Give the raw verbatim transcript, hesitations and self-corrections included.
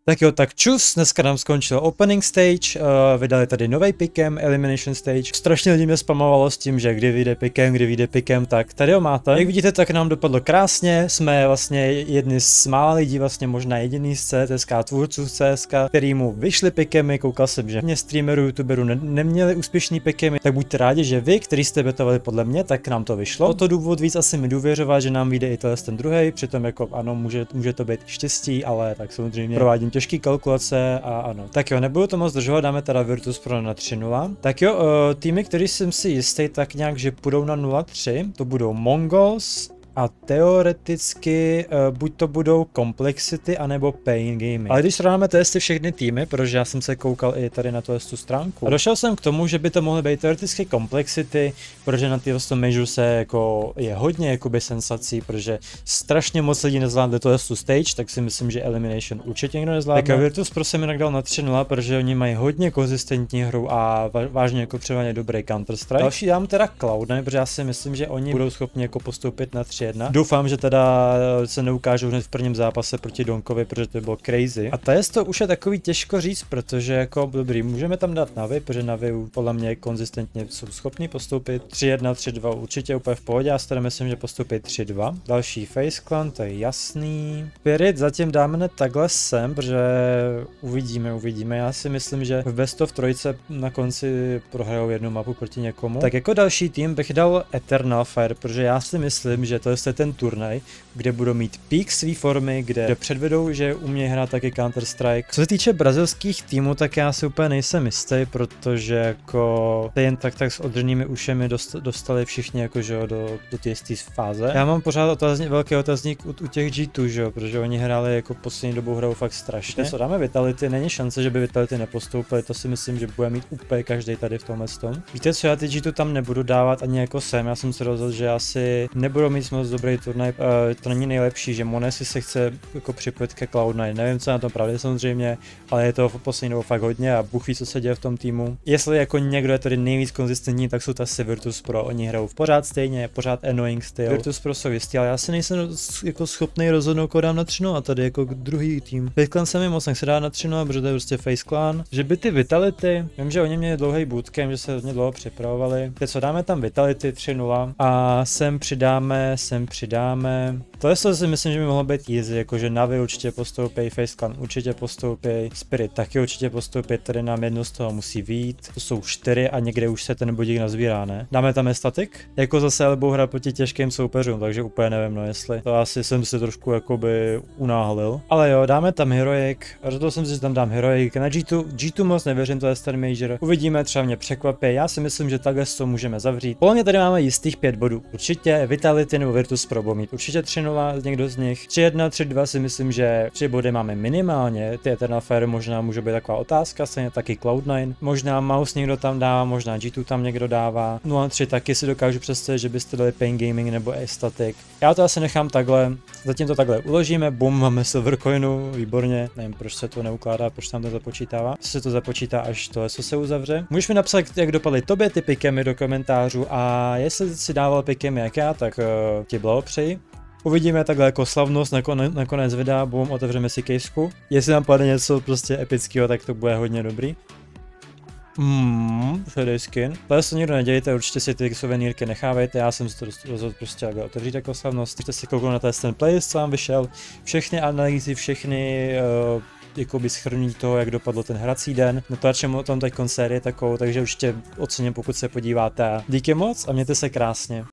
Tak jo, tak čus, dneska nám skončil opening stage, uh, vydali tady nový pikem, elimination stage. Strašně lidí mě spamovalo s tím, že kdy vyjde pikem, kdy vyjde pikem, tak tady ho máte. Jak vidíte, tak nám dopadlo krásně, jsme vlastně jedni z mála lidí, vlastně možná jediný z C S K, tvůrců z C S K, který mu vyšly pikemy, koukal jsem, že mě streamerů, youtuberů ne neměli úspěšný pikemy, tak buďte rádi, že vy, který jste betovali podle mě, tak nám to vyšlo. O to důvod víc asi mi důvěřovat, že nám vyjde i ten druhý, přitom jako ano, může, může to být štěstí, ale tak samozřejmě provádím těžký kalkulace a ano. Tak jo, nebudu to moc zdržovat, dáme teda Virtus Pro na tři nula. Tak jo, uh, týmy, který jsem si jistý, tak nějak, že půjdou na nula tři, to budou Mongols, a teoreticky uh, buď to budou Complexity, anebo Pain Gaming. Ale když srovnáme testy všechny týmy, protože já jsem se koukal i tady na tu stránku, a došel jsem k tomu, že by to mohly být teoreticky Complexity, protože na té Major se jako je hodně jakoby sensací, protože strašně moc lidí nezvládli to stage, tak si myslím, že Elimination určitě někdo nezvládne. Tak Virtus Pro jsem jinak dal na tři nula, protože oni mají hodně konzistentní hru a vážně jako třeba dobrý Counter-Strike. Další dám teda Cloud nine, protože já si myslím, že oni budou schopni jako postoupit na tři jedna. Doufám, že teda se neukážou hned v prvním zápase proti Donkovi, protože to by bylo crazy. A to je to už je takový těžko říct, protože jako dobrý, můžeme tam dát Navi, protože Navi podle mě konzistentně jsou schopni postoupit tři jedna, tři dva, určitě úplně v pohodě, já si teda myslím, že postoupí tři dva. Další Face Clan, to je jasný. Spirit zatím dáme takhle sem, protože uvidíme, uvidíme. Já si myslím, že v Best of trojce na konci prohrajou jednu mapu proti někomu. Tak jako další tým bych dal Eternal Fire, protože já si myslím, že to je ten turnaj, kde budou mít pík své formy, kde předvedou, že umějí hrát taky Counter-Strike. Co se týče brazilských týmů, tak já si úplně nejsem jistý, protože jako jen tak tak s odřenými ušemi dostali všichni jakože do, do té fáze. Já mám pořád otazník, velký otazník u, u těch G dva, že jo, protože oni hráli jako poslední dobou hrajou fakt strašně. Co dáme Vitality, není šance, že by Vitality nepostoupili, to si myslím, že bude mít úplně každý tady v tomhle tom. Víte co, já ty G dva tam nebudu dávat ani jako sem, já jsem se rozhodl, že asi nebudu mít moc dobrý turnaj, uh, to není nejlepší, že Monesi se chce jako připojit ke Cloud nine, nevím co je na tom pravdě samozřejmě, ale je to v poslední dobou fakt hodně a Bůh ví, co se děje v tom týmu. Jestli jako někdo je tady nejvíc konzistentní, tak jsou to asi Virtus Pro, oni hrajou pořád stejně, pořád annoying styl. Virtus Pro jsou jistý, ale já si nejsem jako schopný rozhodnout, koho dám na tři nula a tady jako druhý tým. Face Clan se mi moc nechce dát na tři nula, protože to je prostě Face Clan. Že by ty Vitality, vím, že oni měli dlouhý bootcamp, že se hodně dlouho připravovali. Teď co dáme tam Vitality tři nula a sem přidáme, sem přidáme. To je to si myslím, že by mohlo být easy, jakože Navi určitě postoupí, Face Clan určitě postoupí, Spirit taky určitě postoupí, tady nám jedno z toho musí vyjít. To jsou čtyři a někde už se ten bodík nazbírá, ne? Dáme tam statik? Jako zase ale budou hrát proti těžkým soupeřům, takže úplně nevím, no jestli. To asi jsem si trošku jakoby unáhlil. Ale jo, dáme tam Heroic, rozhodl jsem si, že tam dám Heroic. Na G dva, G dva moc nevěřím, to je Star Major. Uvidíme, třeba mě překvapí, já si myslím, že takhle to můžeme zavřít. Podle mě tady máme jistých pět bodů. Určitě Vitality nebo Virtus Pro budou mít určitě tři nula, někdo z nich. tři jedna, tři dva si myslím, že tři body máme minimálně. Ty Eternal Fire možná může být taková otázka, stejně taky Cloud nine. Možná Mouse někdo tam dává, možná G dva tam někdo dává. nula tři taky si dokážu představit, že byste dali Pain Gaming nebo Aesthetic. Já to asi nechám takhle. Zatím to takhle uložíme. Bum, máme Silvercoinu, výborně. Nevím, proč se to neukládá, proč tam to započítává. Se to započítá, až to co se uzavře. Můžeš mi napsat, jak dopadly tobě ty pikemy do komentářů a jestli si dával pikemy jak já, tak uh, ti blahopřeji. Uvidíme takhle jako slavnost, nakonec, nakonec videa, bum, otevřeme si kejsku. Jestli nám padne něco prostě epického, tak to bude hodně dobrý. Mmm, shady skin. To se nikdo nedělejte, určitě si ty suvenýrky nechávejte, já jsem si to rozhodl prostě takhle otevřít jako slavnost. Můžete si kouknout na ten playlist, co vám vyšel, všechny analýzy, všechny uh, jakoby shrnutí toho, jak dopadl ten hrací den. Natáčím o tom teď sérii takovou, takže určitě ocením, pokud se podíváte. Díky moc a mějte se krásně.